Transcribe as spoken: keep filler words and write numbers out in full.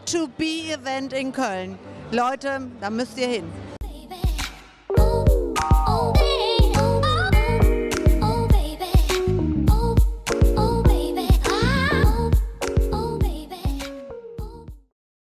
to Be Event in Köln. Leute, da müsst ihr hin.